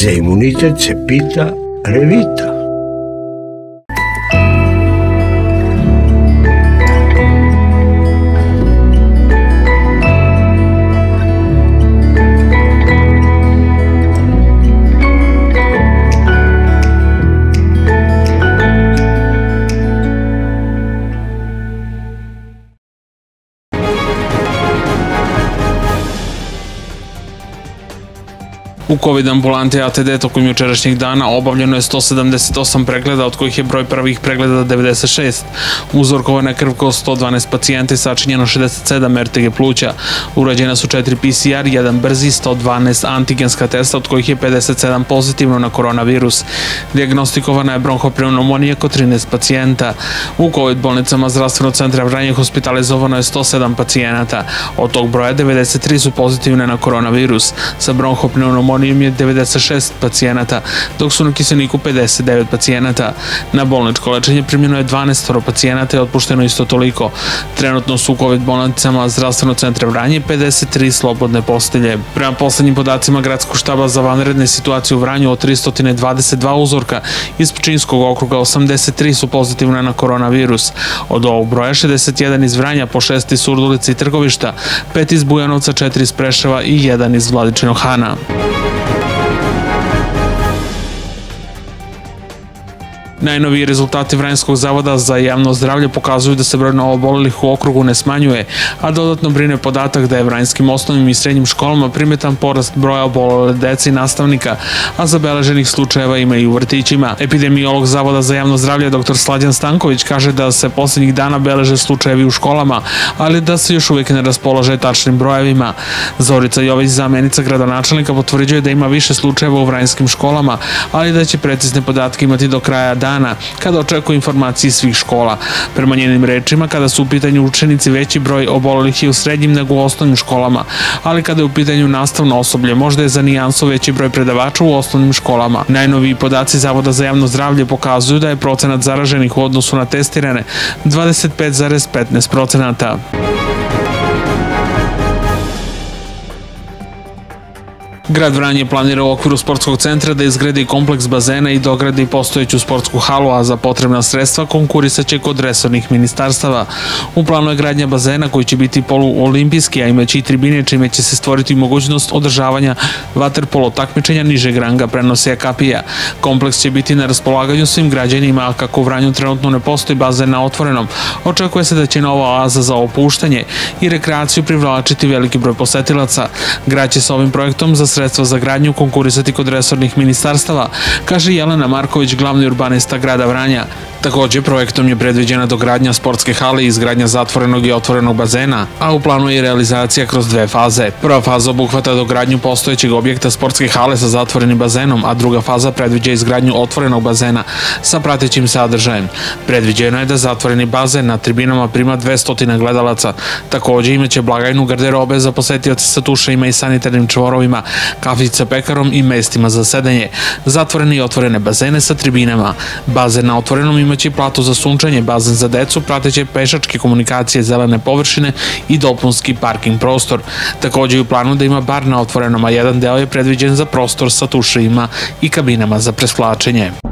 za imunitet se pita Revita. U COVID ambulanti ATD tokom jučerašnjeg dana obavljeno je 178 pregleda, od kojih je broj prvih pregleda 96. Uzorkovana je krv kod 112 pacijenta i sačinjeno 67 RTG pluća. Urađena su 4 PCR, 1 brzi, 112 antigenska testa, od kojih je 57 pozitivno na koronavirus. Dijagnostikovana je bronhopneumonija kod 13 pacijenta. U COVID bolnicama zdravstvenog centra Vranje hospitalizovano je 107 pacijenata. Od tog broja 93 su pozitivne na koronavirus. Sa bronhopneumonijom je 96 pacijenata, dok su na kiseliku 59 pacijenata. Na bolničko lečenje primljeno je 12 pacijenata i otpušteno isto toliko. Trenutno su u COVID bolnicama zdravstvenog centra Vranje 53 slobodne postelje. Prema poslednjim podacima Gradskog štaba za vanredne situacije u Vranju, od 322 uzorka iz Pčinjskog okruga 83 su pozitivne na koronavirus. Od ovog broja 61 iz Vranja, po 6 iz Surdulice i Trgovišta, 5 iz Bujanovca, 4 iz Preševa i 1 iz Vladičinog Hana. Najnoviji rezultati Vranjskog zavoda za javno zdravlje pokazuju da se broj novoobolelih u okrugu ne smanjuje, a dodatno brine podatak da je vranjskim osnovnim i srednjim školama primetan porast broja obolele dece i nastavnika, a zabeleženih slučajeva ima i u vrtićima. Epidemiolog Zavoda za javno zdravlje dr. Slađan Stanković kaže da se poslednjih dana beleže slučajevi u školama, ali da se još uvijek ne raspolaže tačnim brojevima. Zorica Jović, zamenica gradonačelnika, potvrđuje da ima više slučajeva u vranjskim školama, ali da će precizne podatke imati do kraja dana, kada očekuje informacije iz svih škola. Prema njenim rečima, kada su u pitanju učenici, veći broj obolelih je u srednjim nego u osnovnim školama, ali kada je u pitanju nastavno osoblje, možda je za nijansu veći broj predavača u osnovnim školama. Najnoviji podaci Zavoda za javno zdravlje pokazuju da je procenat zaraženih u odnosu na testirane 25,15%. Grad Vranje planira u okviru sportskog centra da izgradi kompleks bazena i dogradi postojeću sportsku halu, a za potrebna sredstva konkurisaće kod resornih ministarstava. U planu je gradnja bazena koji će biti poluolimpijski, a imaće i tribine, čime će se stvoriti mogućnost održavanja vaterpolo takmičenja nižeg ranga prenosa kapija. Kompleks će biti na raspolaganju svim građanima, a kako u Vranju trenutno ne postoji bazen na otvorenom, očekuje se da će nova oaza za opuštanje i rekreaciju privlačiti veliki broj posetilaca. Grad će sa ovim projektom za sredstva za gradnju konkurisati kod resornih ministarstava, kaže Jelena Marković, glavni urbanista grada Vranja. Takođe, projektom je predviđena dogradnja sportske hale i izgradnja zatvorenog i otvorenog bazena, a u planu je i realizacija kroz 2 faze. Prva faza obuhvata dogradnju postojećeg objekta sportske hale sa zatvorenim bazenom, a druga faza predviđa izgradnju otvorenog bazena sa pratećim sadržajem. Predviđeno je da zatvoreni bazen na tribinama prima 200 gledalaca. Takođe, imaće blagajnu, garderobe za posetioce sa tuševima i sanitarnim čvorovima, kafić sa pekarom i mestima za sedenje, zatvorene i otvorene bazene sa tribinama. Bazen na otvorenom imaće plato za sunčanje, bazen za decu, prateće pešačke komunikacije, zelene površine i dopunski parking prostor. Takođe je u planu da ima bar na otvorenom, a jedan deo je predviđen za prostor sa tuševima i kabinama za presklačenje.